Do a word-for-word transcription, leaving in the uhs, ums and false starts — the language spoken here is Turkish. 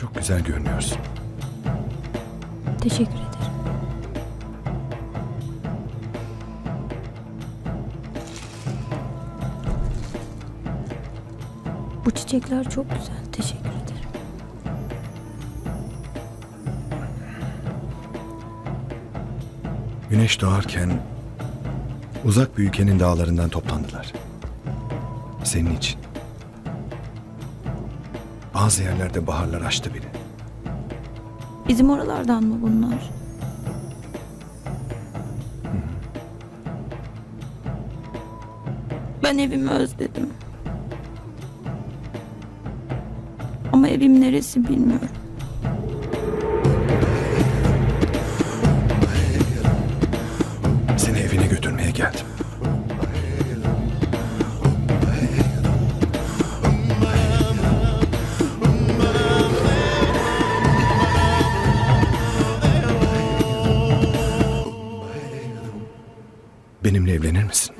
çok güzel görünüyorsun. Teşekkür ederim. Bu çiçekler çok güzel. Teşekkür ederim. Güneş doğarken uzak bir ülkenin dağlarından toplandılar. Senin için. Bazı yerlerde baharlar açtı bile. Bizim oralardan mı bunlar? Ben evimi özledim. Ama evim neresi bilmiyorum. Seni evine götürmeye geldim. Benimle evlenir misin?